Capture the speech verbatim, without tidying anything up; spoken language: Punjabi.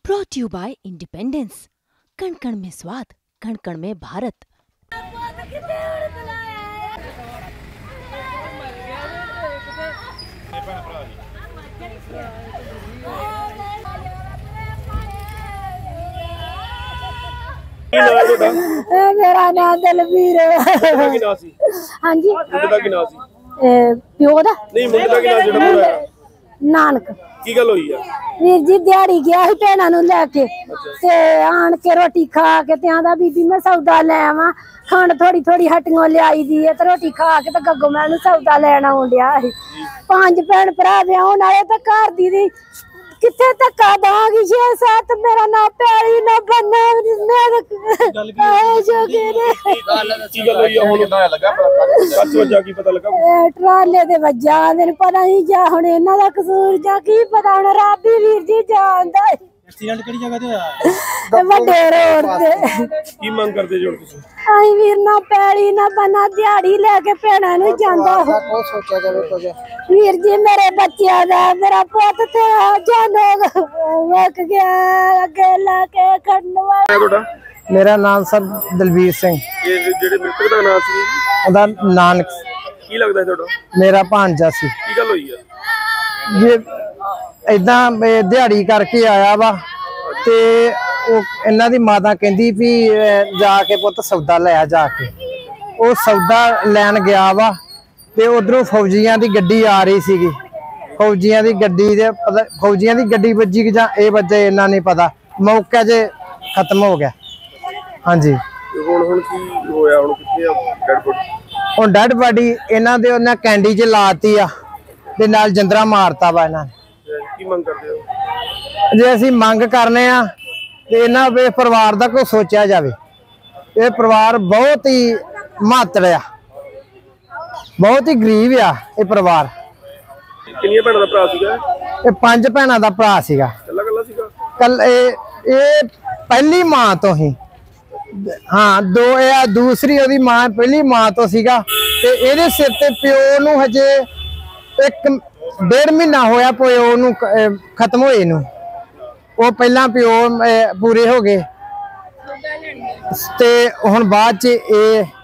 Brought you bye independence. कण कण में स्वाद, कण कण में भारत। मेरा नाम दलबीर हाँ जी प्यो दा नानक की गल होई है वीर जी दिहाड़ी गया ही भैणा नूं लैके ते आण के रोटी खा के ते आंदा बीबी मैं सौदा ले आवां खंड थोड़ी थोड़ी हट्टियों लियाई दी है ते रोटी खा के ते गग्गो मैनूं सौदा लैण आउण डिया सी। पंज भैण भरा ब्याहण वाले ते घर दी दी किथे धक्का दांगी छे सत्त मेरा ना पैरी ना बन्ना मेरे आए जोगे ने की गल होई हुण किदां लगा कस वजह की पता लगा ए ट्राले दे वजा ने पता नहीं जा हुण इन्हां दा कसूर जा की पता हुण रब ही वीर जी जानदा एक्सीडेंट केड़ी जगह ते होया वड्डे रोड ते की मंग करदे जो तुसीं आई वीर ना पैरी ना बन्ना दिहाड़ी लेके भैणा नूं जांदा हो सोचा जावे कुछ वीर जी मेरे बच्चियां दा मेरा पुੱਤ ते जानो वक गया अगे लाके खड़न वाला ਤੁਹਾਡਾ मेरा नाम सर दलबीर सिंह ਇਹ ਜਿਹੜੇ ਮ੍ਰਿਤਕ ਦਾ ਨਾਮ ਸੀ ਉਹਦਾ ਨਾਨਕ ਕੀ ਲੱਗਦਾ ਤੁਹਾਡਾ ਮੇਰਾ ਭਾਂਜਾ ਸੀ। ਕੀ ਗੱਲ ਹੋਈ ਆ ਜੇ ਇਦਾਂ ਦਿਹਾੜੀ ਕਰਕੇ ਆਇਆ ਵਾ ਤੇ ਉਹ ਇਹਨਾਂ ਦੀ ਮਾਤਾ ਕਹਿੰਦੀ ਵੀ ਜਾ ਕੇ ਪੁੱਤ ਸੌਦਾ ਲੈ ਆ ਜਾ ਕੇ ਉਹ ਸੌਦਾ ਲੈਣ ਗਿਆ ਵਾ ਤੇ ਉਧਰੋਂ ਫੌਜੀਆਂ ਦੀ ਗੱਡੀ ਆ ਰਹੀ ਸੀਗੀ ਫੌਜੀਆਂ ਦੀ ਗੱਡੀ ਦੇ ਫੌਜੀਆਂ ਦੀ ਗੱਡੀ ਵੱਜੀ ਕਿ ਜਾਂ ਇਹ ਵੱਜੇ ਇਹਨਾਂ ਨਹੀਂ ਪਤਾ ਮੌਕੇ 'ਚ ਖਤਮ ਹੋ ਗਿਆ। ਹਾਂਜੀ ਹੁਣ ਹੁਣ ਕੀ ਹੋਇਆ ਹੁਣ ਕਿੱਥੇ ਆ ਡੈਡ ਬੋਡੀ ਹੁਣ ਡੈਡ ਬਾਡੀ ਇਹਨਾਂ ਦੇ ਉਹਨਾਂ ਕੈਂਡੀ 'ਚ ਲਾਤੀ ਆ ਤੇ ਨਾਲ ਜੰਦਰਾ ਮਾਰਤਾ ਵਾ ਇਹਨਾਂ ਨੇ। ਕੀ ਮੰਗ ਕਰਦੇ ਹੋ ਜੇ ਅਸੀਂ ਮੰਗ ਕਰਨੇ ਆ ਤੇ ਇਹਨਾਂ ਦੇ ਪਰਿਵਾਰ ਦਾ ਕੋਈ ਸੋਚਿਆ ਜਾਵੇ। ਇਹ ਪਰਿਵਾਰ ਬਹੁਤ ਹੀ ਮਾਤੜ ਆ ਬਹੁਤ ਹੀ ਗਰੀਬ ਆ ਇਹ ਪਰਿਵਾਰ। ਕਿੰਨੀਆਂ ਭੈਣਾਂ ਦਾ ਭਰਾ ਸੀਗਾ ਇਹ ਪੰਜ ਭੈਣਾਂ ਦਾ ਭਰਾ ਸੀਗਾ ਕੱਲਾ ਕੱਲਾ ਸੀਗਾ ਕੱਲ ਇਹ ਇਹ ਪਹਿਲੀ ਮਾਂ ਤੋਂ ਹੀ ਹਾਂ ਦੋ ਇਹ ਦੂਸਰੀ ਉਹਦੀ ਮਾਂ ਪਹਿਲੀ ਮਾਂ ਤੋਂ ਸੀਗਾ ਤੇ ਇਹਦੇ ਸਿਰ ਤੇ ਪਿਓ ਨੂੰ ਹਜੇ ਇੱਕ ਡੇਢ ਮਹੀਨਾ ਹੋਇਆ ਪਿਓ ਨੂੰ ਖਤਮ ਹੋਏ ਨੂੰ ਉਹ ਪਹਿਲਾਂ ਪਿਓ ਪੂਰੇ ਹੋ ਗਏ ਤੇ ਹੁਣ ਬਾਅਦ ਚ ਇਹ